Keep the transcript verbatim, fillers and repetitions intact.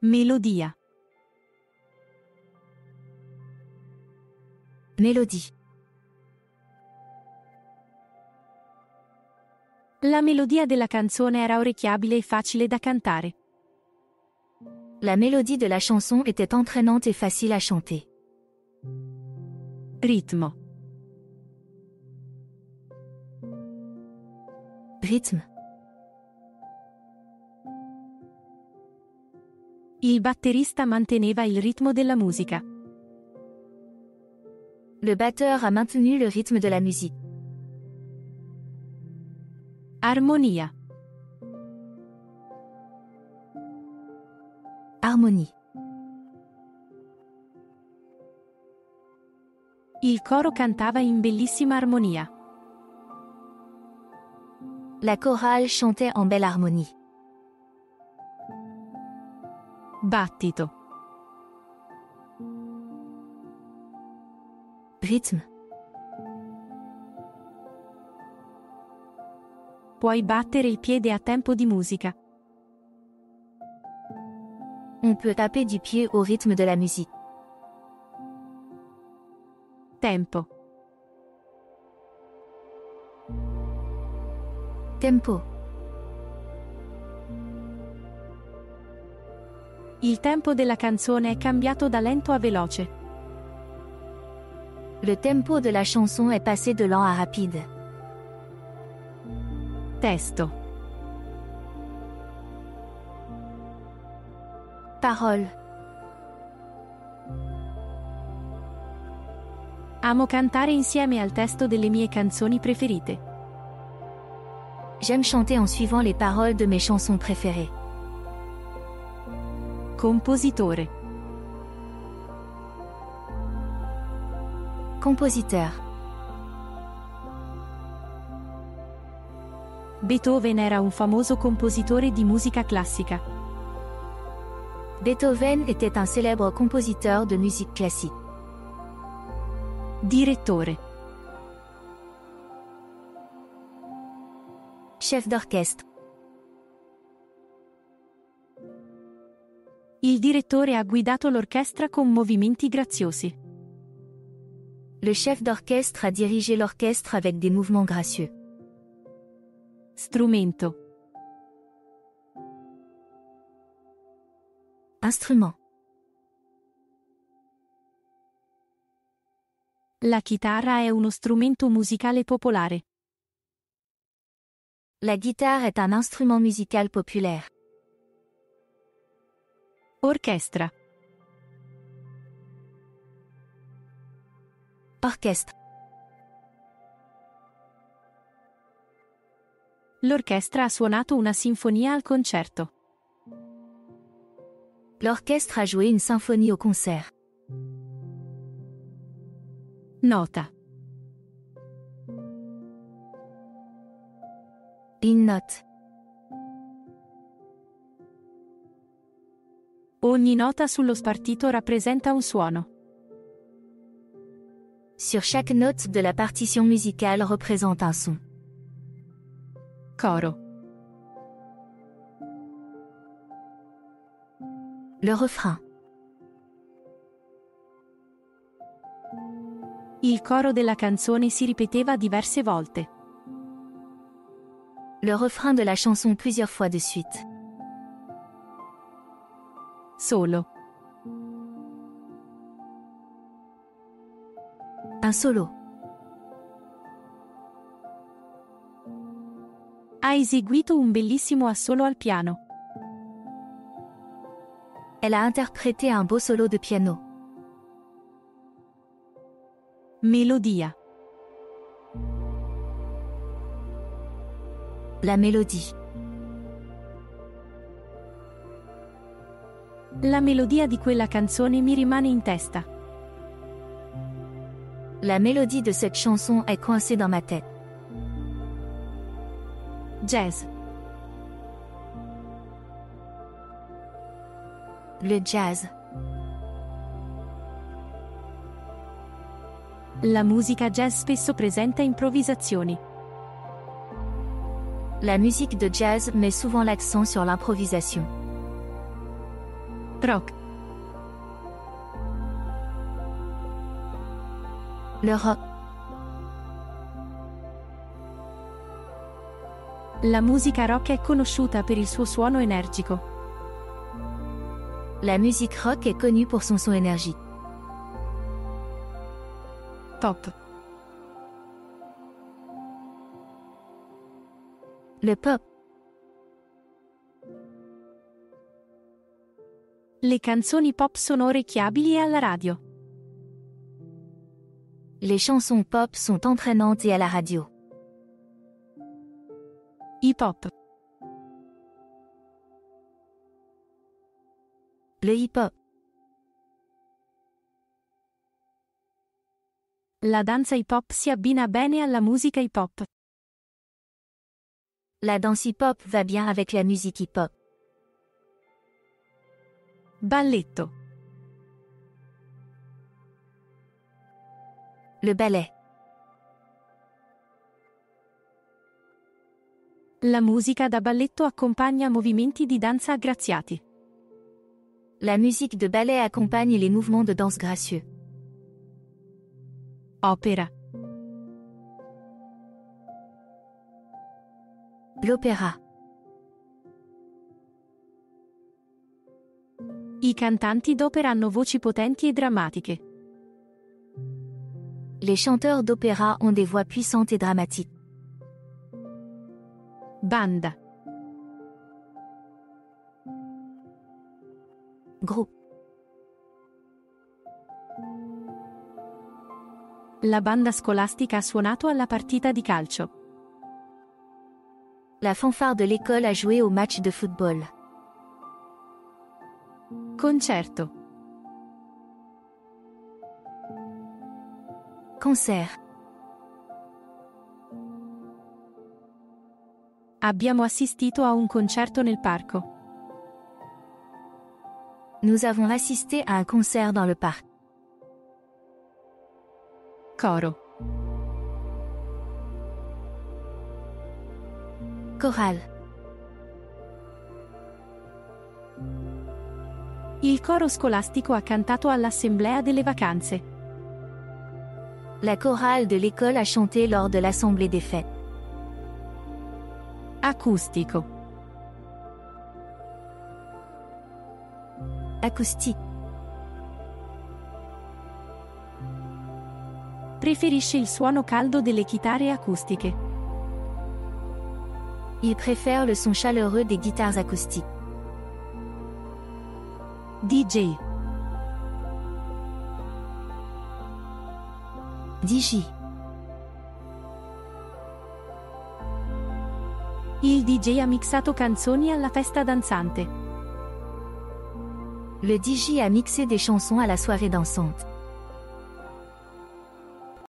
Melodia. Mélodie. La melodia della canzone era orecchiabile e facile da cantare. La mélodie de la chanson était entraînante et facile à chanter. Ritmo. Rythme. Il batterista manteneva il ritmo della musica. Le batteur a maintenu le rythme de la musique. Armonia. Harmonie. Il coro cantava in bellissima armonia. La chorale chantait en belle harmonie. Battito. Rythme. Puoi battere il piede a tempo di musica. On peut taper du pied au rythme de la musique. Tempo. Tempo. Il tempo della canzone è cambiato da lento a veloce. Le tempo de la chanson est passé de lent à rapide. Testo. Parole. Amo cantare insieme al testo delle mie canzoni preferite. J'aime chanter en suivant les paroles de mes chansons préférées. Compositore. Compositeur. Beethoven era un famoso compositore di musica classica. Beethoven était un célèbre compositeur de musique classique. Direttore. Chef d'orchestre. Il direttore ha guidato l'orchestra con movimenti graziosi. Le chef d'orchestre a dirigé l'orchestre avec des mouvements gracieux. Strumento. Instrument. La chitarra è uno strumento musicale popolare. La guitare est un instrument musical populaire. Orchestra. Orchestre. L'orchestra ha suonato una sinfonia al concerto. L'orchestre a joué une symphonie au concert. Nota. Une note. Ogni nota sullo spartito rappresenta un suono. Sur chaque note de la partition musicale représente un son. Coro. Le refrain. Il coro della canzone si ripeteva diverse volte. Le refrain de la chanson plusieurs fois de suite. Solo. Un solo. Ha eseguito un bellissimo assolo al piano. Elle a interprété un beau solo de piano. Melodia. La mélodie. La melodia di quella canzone mi rimane in testa. La mélodie de cette chanson est coincée dans ma tête. Jazz. Le jazz. La musica jazz spesso presenta improvvisazioni. La musique de jazz met souvent l'accent sur l'improvisation. Rock. Le rock. La musica rock è conosciuta per il suo suono energico. La musique rock est connue pour son son énergique. Pop. Le pop. Le canzoni pop sono orecchiabili e alla radio. Les chansons pop sont entraînantes et à la radio. Hip hop. Le hip-hop. La danza hip hop si abbina bene alla musica hip hop. La danse hip-hop va bien avec la musique hip-hop. Balletto. Le ballet. La musica da balletto accompagna movimenti di danza aggraziati. La musique de ballet accompagne les mouvements de danse gracieux. Opera. L'opéra. I cantanti d'opera hanno voci potenti e drammatiche. Les chanteurs d'opéra ont des voix puissantes et dramatiques. Banda. Groupe. La banda scolastica ha suonato alla partita di calcio. La fanfare de l'école a joué au match de football. Concerto. Concert. Abbiamo assistito a un concerto nel parco. Nous avons assisté à un concert dans le parc. Coro. Chorale. Il coro scolastico ha cantato all'assemblea delle vacanze. La chorale de l'école a chanté lors de l'assemblée des fêtes. Acustico. Acoustique. Preferisce il suono caldo delle chitarre acustiche. Il préfère le son chaleureux des guitares acoustiques. D J. D J. Il D J ha mixato canzoni alla festa danzante. Le D J a mixé des chansons à la soirée dansante.